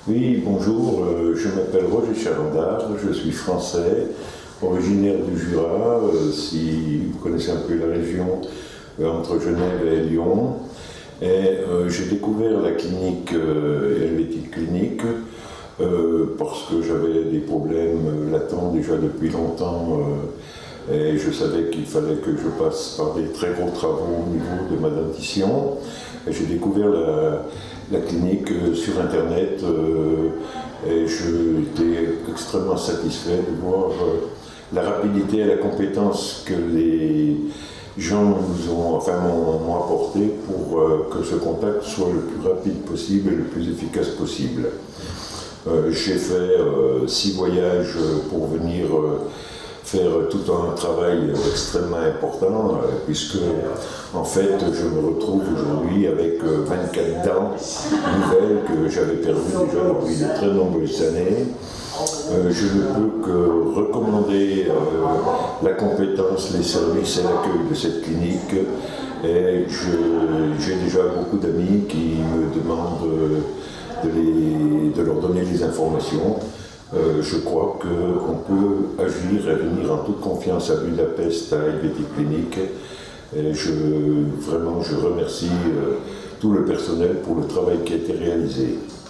Oui, bonjour, je m'appelle Roger Chalandard, je suis français, originaire du Jura, si vous connaissez un peu la région, entre Genève et Lyon. Et j'ai découvert la clinique Helvétique Clinique parce que j'avais des problèmes latents déjà depuis longtemps et je savais qu'il fallait que je passe par des très gros travaux au niveau de ma dentition. Et j'ai découvert la clinique sur internet et j'étais extrêmement satisfait de voir la rapidité et la compétence que les gens m'ont apporté pour que ce contact soit le plus rapide possible et le plus efficace possible. J'ai fait 6 voyages pour venir faire tout un travail extrêmement important, puisque en fait je me retrouve aujourd'hui avec 24 dents nouvelles que j'avais perdues déjà depuis de très nombreuses années. Je ne peux que recommander la compétence, les services et l'accueil de cette clinique. Et j'ai déjà beaucoup d'amis qui me demandent de leur donner les informations. Je crois qu'on peut agir et venir en toute confiance à Budapest, à Helvétique Clinique. Et vraiment, je remercie tout le personnel pour le travail qui a été réalisé.